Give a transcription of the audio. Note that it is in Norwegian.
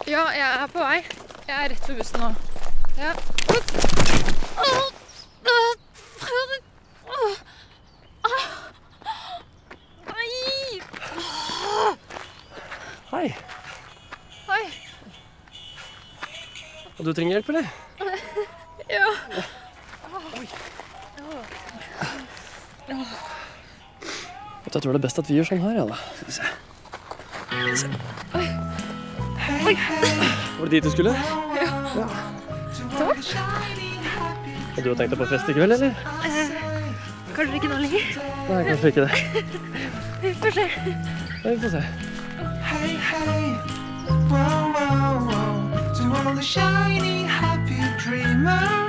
Ja, jeg er på vei. Jeg er rett ved bussen nå. Ja. Hei. Hei. Og du trenger hjelp, eller? Ja. Jeg tror det er best at vi gjør sånn her, ja da. Skal vi se. Oi. Var det dit du skulle? Ja. Takk. Og du har tenkt deg på fest i kveld, eller? Kanskje ikke nå lenger? Nei, kanskje ikke det. Vi får se. Ja, vi får se. Hey, hey, whoa, whoa, whoa, to all the shiny, happy dreamers.